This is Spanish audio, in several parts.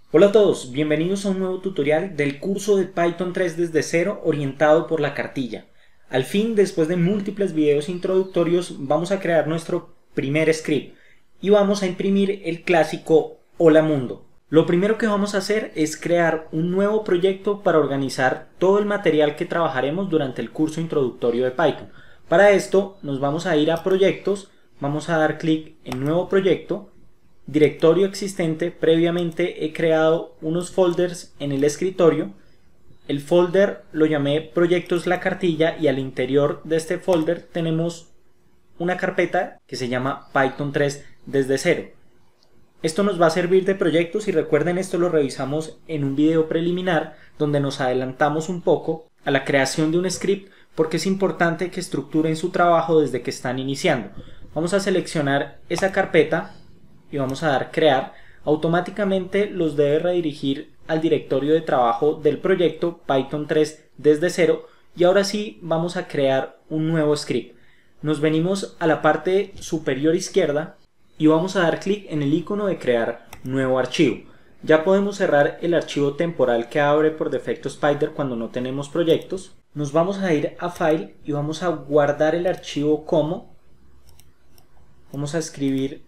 Hola a todos, bienvenidos a un nuevo tutorial del curso de Python 3 desde cero orientado por la cartilla. Al fin, después de múltiples videos introductorios, vamos a crear nuestro primer script y vamos a imprimir el clásico Hola Mundo. Lo primero que vamos a hacer es crear un nuevo proyecto para organizar todo el material que trabajaremos durante el curso introductorio de Python. Para esto nos vamos a ir a Proyectos, vamos a dar clic en Nuevo Proyecto, Directorio existente. Previamente he creado unos folders en el escritorio. El folder lo llamé Proyectos La Cartilla y al interior de este folder tenemos una carpeta que se llama Python 3 desde cero. Esto nos va a servir de proyectos y recuerden, esto lo revisamos en un video preliminar donde nos adelantamos un poco a la creación de un script porque es importante que estructuren su trabajo desde que están iniciando. Vamos a seleccionar esa carpeta y vamos a dar crear. Automáticamente los debe redirigir al directorio de trabajo del proyecto Python 3 desde cero y ahora sí vamos a crear un nuevo script. Nos venimos a la parte superior izquierda y vamos a dar clic en el icono de crear nuevo archivo. Ya podemos cerrar el archivo temporal que abre por defecto Spyder cuando no tenemos proyectos. Nos vamos a ir a File y vamos a guardar el archivo como. Vamos a escribir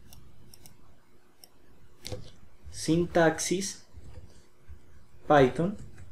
sintaxis Python.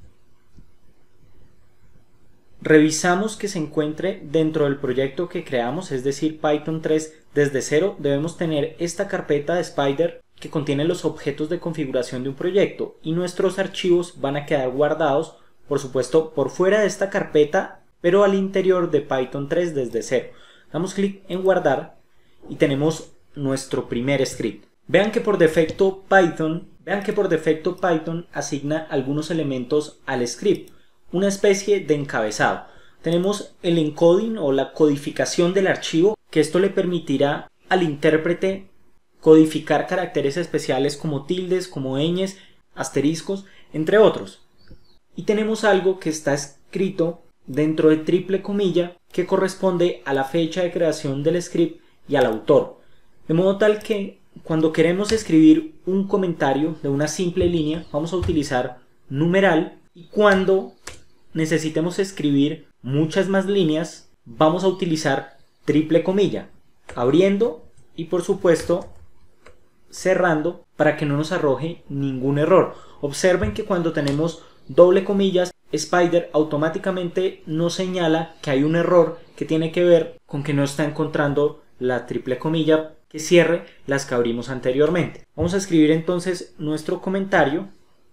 Revisamos que se encuentre dentro del proyecto que creamos, es decir, Python 3 desde cero. Debemos tener esta carpeta de Spyder que contiene los objetos de configuración de un proyecto y nuestros archivos van a quedar guardados, por supuesto, por fuera de esta carpeta, pero al interior de Python 3 desde cero. Damos clic en guardar y tenemos nuestro primer script. Vean que por defecto Python asigna algunos elementos al script, una especie de encabezado. Tenemos el encoding o la codificación del archivo, que esto le permitirá al intérprete codificar caracteres especiales como tildes, como ñes, asteriscos, entre otros. Y tenemos algo que está escrito dentro de triple comilla que corresponde a la fecha de creación del script y al autor. De modo tal que cuando queremos escribir un comentario de una simple línea vamos a utilizar numeral y cuando necesitemos escribir muchas más líneas vamos a utilizar triple comilla, abriendo y por supuesto cerrando para que no nos arroje ningún error. Observen que cuando tenemos doble comillas, Spyder automáticamente nos señala que hay un error que tiene que ver con que no está encontrando la triple comilla que cierre las que abrimos anteriormente. Vamos a escribir entonces nuestro comentario.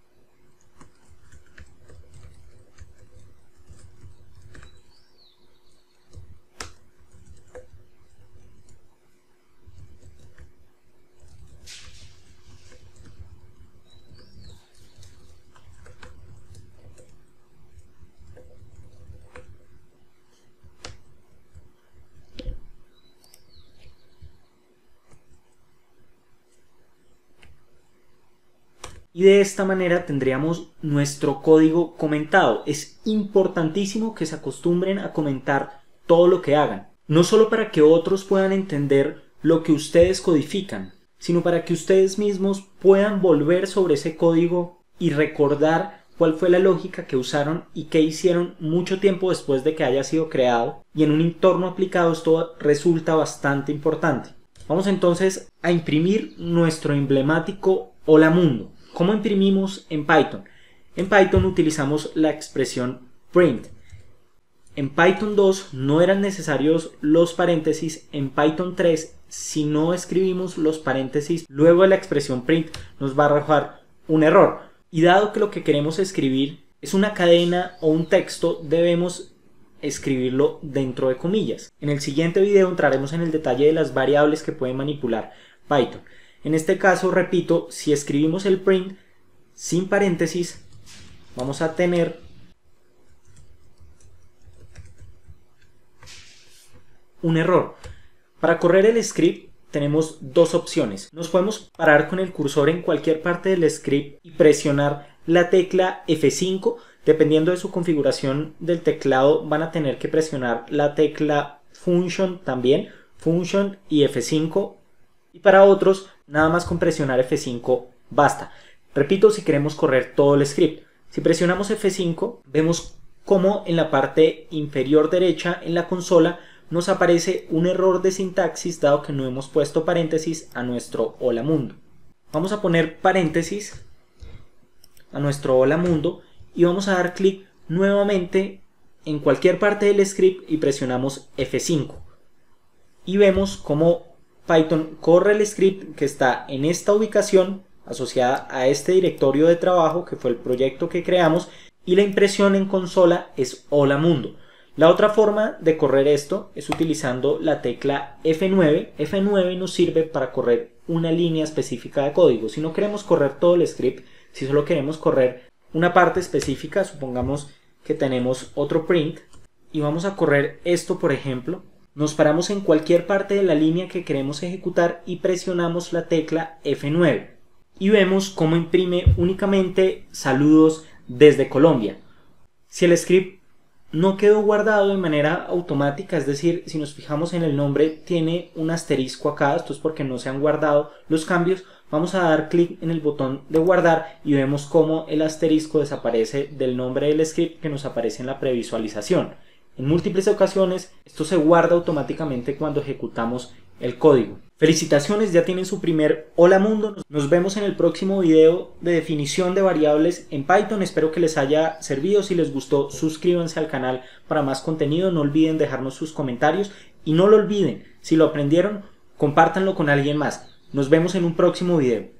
Y de esta manera tendríamos nuestro código comentado. Es importantísimo que se acostumbren a comentar todo lo que hagan. No solo para que otros puedan entender lo que ustedes codifican, sino para que ustedes mismos puedan volver sobre ese código y recordar cuál fue la lógica que usaron y qué hicieron mucho tiempo después de que haya sido creado. Y en un entorno aplicado esto resulta bastante importante. Vamos entonces a imprimir nuestro emblemático Hola Mundo. ¿Cómo imprimimos en Python? En Python utilizamos la expresión print. En Python 2 no eran necesarios los paréntesis. En Python 3, si no escribimos los paréntesis luego de la expresión print, nos va a arrojar un error. Y dado que lo que queremos escribir es una cadena o un texto, debemos escribirlo dentro de comillas. En el siguiente video entraremos en el detalle de las variables que puede manipular Python. En este caso, repito, si escribimos el print sin paréntesis, vamos a tener un error. Para correr el script tenemos dos opciones. Nos podemos parar con el cursor en cualquier parte del script y presionar la tecla F5. Dependiendo de su configuración del teclado, van a tener que presionar la tecla Function también, Function y F5. Y para otros, nada más con presionar F5 basta. Repito, si queremos correr todo el script. Si presionamos F5, vemos cómo en la parte inferior derecha en la consola nos aparece un error de sintaxis dado que no hemos puesto paréntesis a nuestro hola mundo. Vamos a poner paréntesis a nuestro hola mundo y vamos a dar clic nuevamente en cualquier parte del script y presionamos F5 y vemos cómo Python corre el script que está en esta ubicación asociada a este directorio de trabajo que fue el proyecto que creamos y la impresión en consola es hola mundo. La otra forma de correr esto es utilizando la tecla F9. F9 nos sirve para correr una línea específica de código. Si no queremos correr todo el script, si solo queremos correr una parte específica, supongamos que tenemos otro print y vamos a correr esto, por ejemplo, nos paramos en cualquier parte de la línea que queremos ejecutar y presionamos la tecla F9 y vemos cómo imprime únicamente saludos desde Colombia. Si el script no quedó guardado de manera automática, es decir, si nos fijamos en el nombre tiene un asterisco acá, esto es porque no se han guardado los cambios, vamos a dar clic en el botón de guardar y vemos cómo el asterisco desaparece del nombre del script que nos aparece en la previsualización. En múltiples ocasiones esto se guarda automáticamente cuando ejecutamos el código. Felicitaciones, ya tienen su primer hola mundo. Nos vemos en el próximo video de definición de variables en Python. Espero que les haya servido. Si les gustó, suscríbanse al canal para más contenido. No olviden dejarnos sus comentarios y no lo olviden, si lo aprendieron, compártanlo con alguien más. Nos vemos en un próximo video.